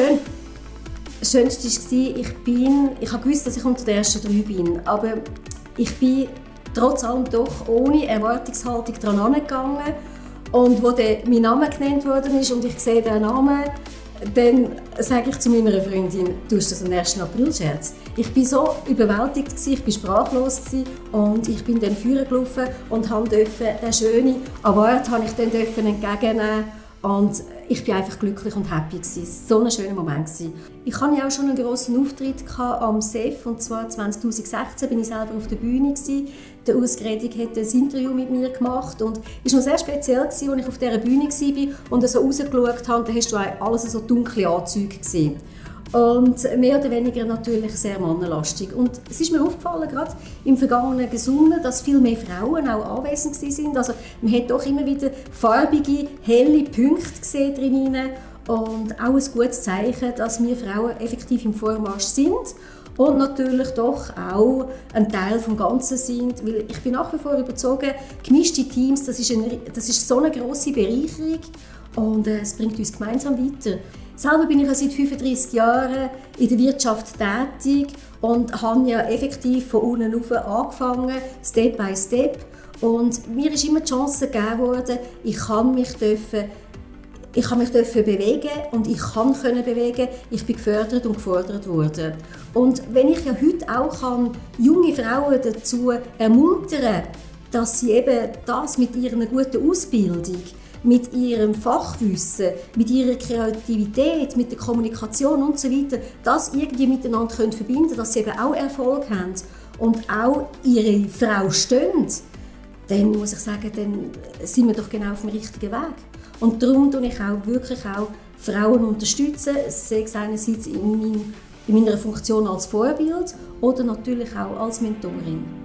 schön. Das Schönste war, ich habe gewusst, dass ich unter den ersten 3 bin, aber ich bin trotz allem doch ohne Erwartungshaltung daran angegangen. Und als dann mein Name genannt worden ist und ich sehe diesen Namen, dann sage ich zu meiner Freundin, du hast das am 1. April-Scherz. Ich war so überwältigt, ich war sprachlos und ich bin dann vorne gelaufen und durfte den schönen Award entgegennehmen. Und ich war einfach glücklich und happy. Es war so ein schöner Moment. Ich hatte ja auch schon einen grossen Auftritt am SEF, und zwar 2016 bin ich selber auf der Bühne. Der Urs Gredig hat ein Interview mit mir gemacht und es war noch sehr speziell, als ich auf dieser Bühne war und so rausgeschaut habe, da hast du alles so dunkle Anzüge gesehen. Und mehr oder weniger natürlich sehr mannenlastig. Und es ist mir aufgefallen, gerade im vergangenen Gesungen, dass viel mehr Frauen auch anwesend waren. Also man hat doch immer wieder farbige, helle Punkte gesehen drin und auch ein gutes Zeichen, dass wir Frauen effektiv im Vormarsch sind und natürlich doch auch ein Teil des Ganzen sind. Weil ich bin nach wie vor überzeugt, gemischte Teams, das ist so eine grosse Bereicherung und es bringt uns gemeinsam weiter. Selber bin ich ja seit 35 Jahren in der Wirtschaft tätig und habe ja effektiv von unten auf angefangen, Step by Step. Und mir ist immer die Chance gegeben worden, ich kann mich bewegen und ich kann bewegen. Ich bin gefördert und gefordert worden. Und wenn ich ja heute auch junge Frauen dazu ermuntern kann, dass sie eben das mit ihrer guten Ausbildung, mit ihrem Fachwissen, mit ihrer Kreativität, mit der Kommunikation und so weiter, das irgendwie miteinander verbinden können, dass sie eben auch Erfolg haben und auch ihre Frau stehen, dann muss ich sagen, dann sind wir doch genau auf dem richtigen Weg. Und darum unterstütze ich auch wirklich Frauen, sei es einerseits in meiner Funktion als Vorbild oder natürlich auch als Mentorin.